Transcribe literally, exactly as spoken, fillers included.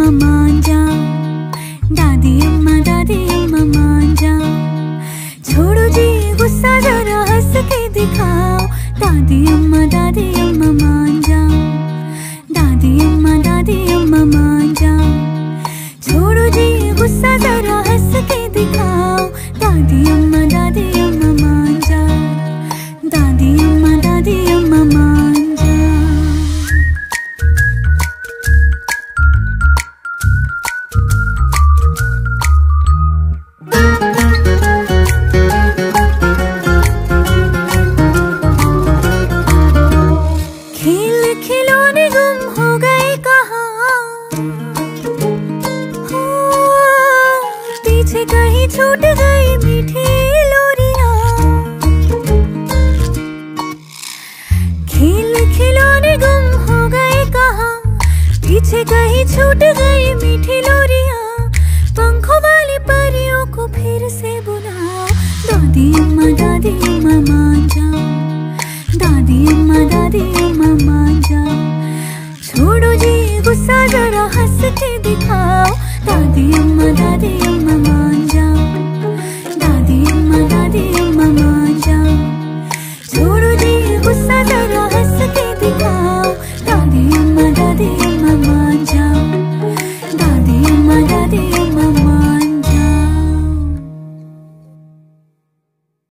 अम्मा मान जाओ, दादी अम्मा दादी अम्मा मान जाओ। छोड़ो जी गुस्सा जरा हंस के दिखाओ, दादी अम्मा दादी अम्मा मान जाओ, दादी अम्मा दादी अम्मा मान जाओ। छोड़ो जी गुस्सा जरा हंस के दिखाओ, दादी अम्मा दादी अम्मा मान जाओ, दादी अम्मा दादी अम्मा मान जाओ। खेल खिलौने गुम हो गए कहाँ, हो पीछे कहीं छूट गई मीठी लोरियां। खेल खिलौने गुम हो गए कहाँ, पीछे कहीं छूट गई मीठी लोरियां। पंखों वाली परियों को फिर से बुलाओ, दादी अम्मा दादी अम्मा मान जाओ, दादी अम्मा दादी अम्मा मान जाओ। छोड़ो जी गुस्सा जरा हंस के दिखाओ, दादी अम्मा दादी अम्मा मान जाओ।